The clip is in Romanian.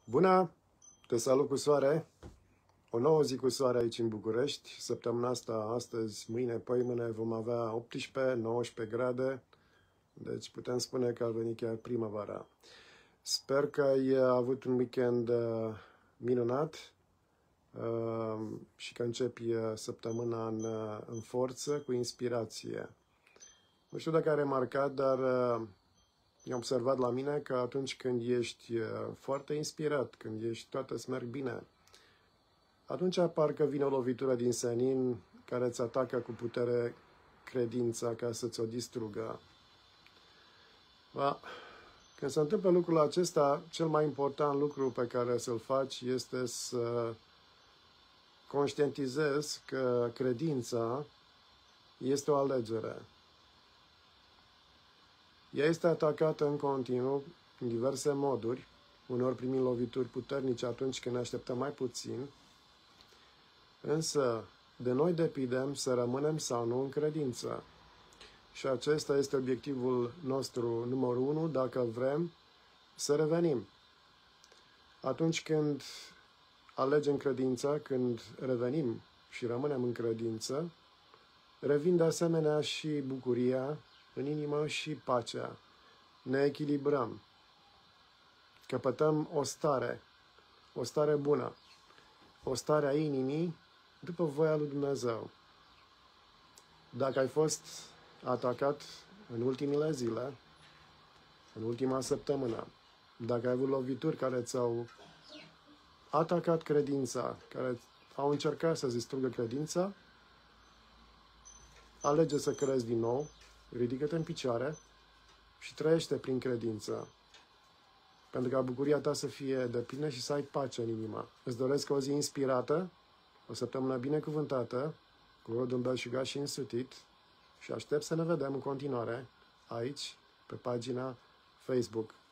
Bună! Te salut cu soare! O nouă zi cu soare aici în București. Săptămâna asta, astăzi, mâine, păimâine, vom avea 18-19 grade. Deci putem spune că a venit chiar primăvara. Sper că ai avut un weekend minunat și că începi săptămâna în forță, cu inspirație. Nu știu dacă ai remarcat, dar am observat la mine că atunci când ești foarte inspirat, când toate îți merg bine, atunci parcă vine o lovitură din senin care îți atacă cu putere credința ca să ți-o distrugă. Când se întâmplă lucrul acesta, cel mai important lucru pe care să-l faci este să conștientizezi că credința este o alegere. Ea este atacată în continuu, în diverse moduri, uneori primind lovituri puternice atunci când ne așteptăm mai puțin, însă de noi depindem să rămânem sau nu în credință. Și acesta este obiectivul nostru numărul 1, dacă vrem să revenim. Atunci când alegem credința, când revenim și rămânem în credință, revin de asemenea și bucuria în inimă și pacea. Ne echilibrăm. Căpătăm o stare bună, o stare a inimii după voia lui Dumnezeu. Dacă ai fost atacat în ultimele zile, în ultima săptămână, dacă ai avut lovituri care ți-au atacat credința, care au încercat să-ți distrugă credința, alege să crezi din nou, ridică-te în picioare și trăiește prin credință. Pentru ca bucuria ta să fie deplină și să ai pace în inima. Îți doresc o zi inspirată, o săptămână binecuvântată, cu rodul belșugat și însutit și aștept să ne vedem în continuare aici, pe pagina Facebook.